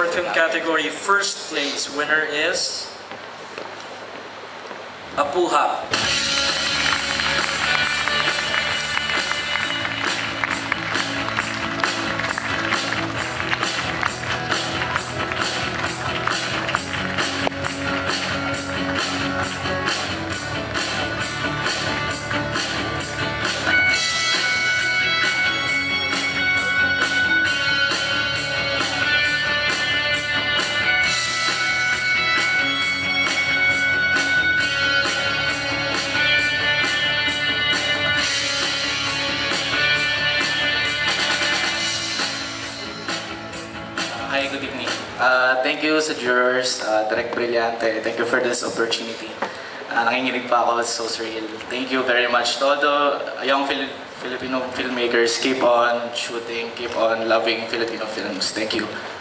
short film category, first place winner is Apuha. Hi, good evening. Thank you sa jurors, Direct Brillante. Thank you for this opportunity. Nanginginig pa ako, it's so surreal. Thank you very much to all the young Filipino filmmakers. Keep on shooting, keep on loving Filipino films. Thank you.